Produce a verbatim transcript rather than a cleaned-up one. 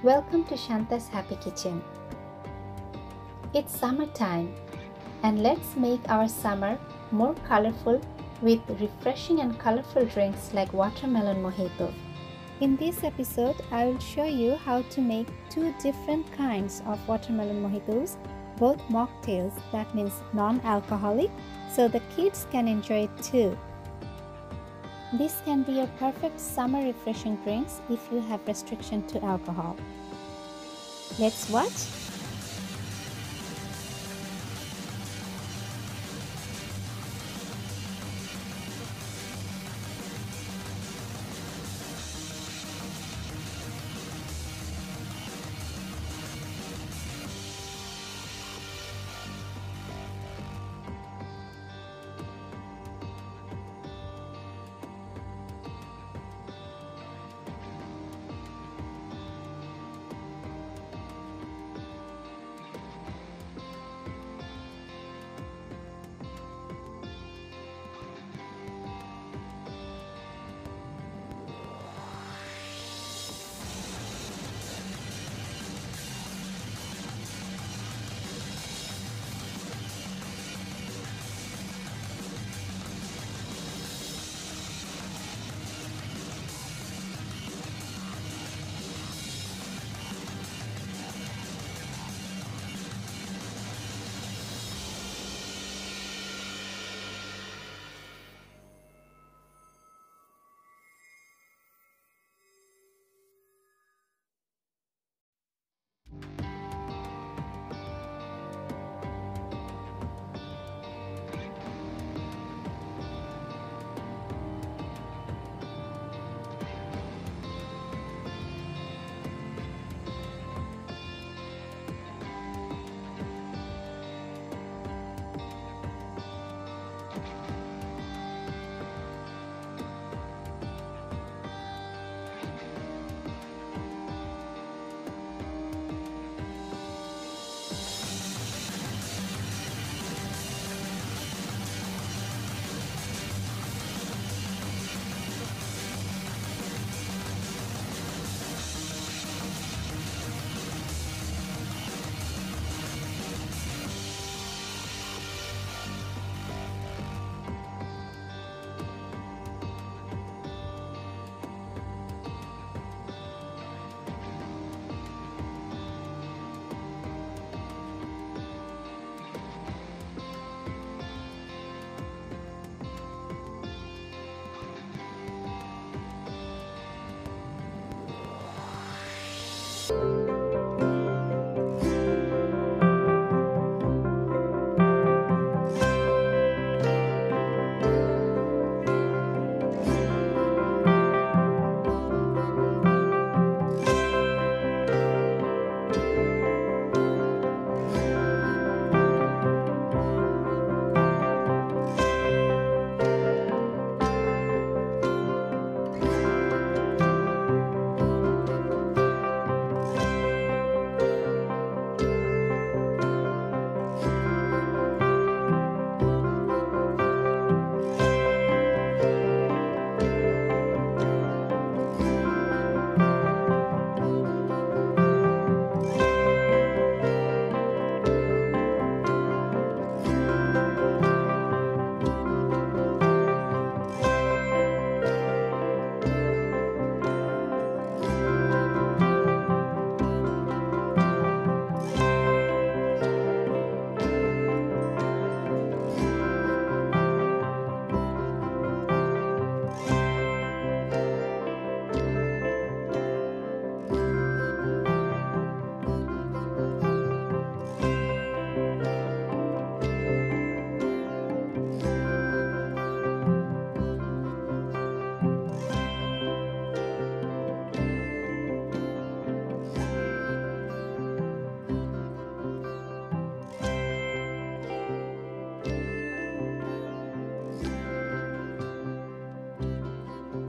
Welcome to Shanta's Happy Kitchen. It's summertime and let's make our summer more colorful with refreshing and colorful drinks like watermelon mojito. In this episode, I will show you how to make two different kinds of watermelon mojitos, both mocktails, that means non-alcoholic, so the kids can enjoy it too. This can be your perfect summer refreshing drinks if you have restriction to alcohol. Let's watch. you